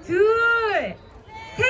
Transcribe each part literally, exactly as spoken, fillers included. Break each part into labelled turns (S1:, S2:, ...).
S1: 둘, 셋!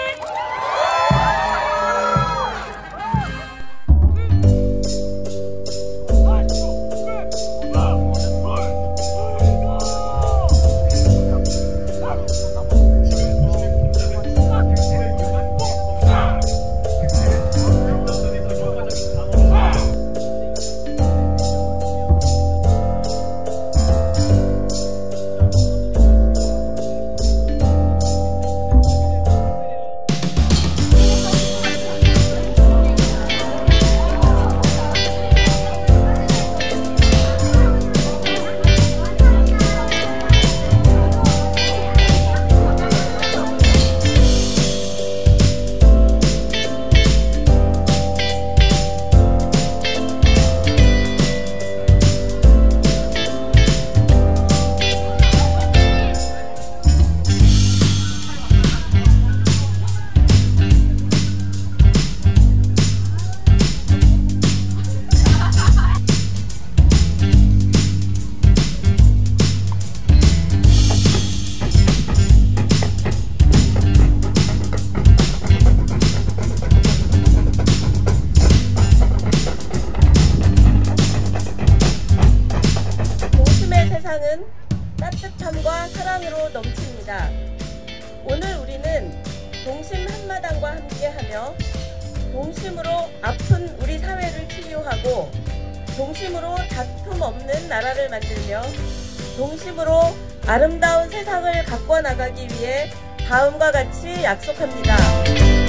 S2: 세상은 따뜻함과 사랑으로 넘칩니다. 오늘 우리는 동심 한마당과 함께하며 동심으로 아픈 우리 사회를 치유하고 동심으로 다툼 없는 나라를 만들며 동심으로 아름다운 세상을 가꿔 나가기 위해 다음과 같이 약속합니다.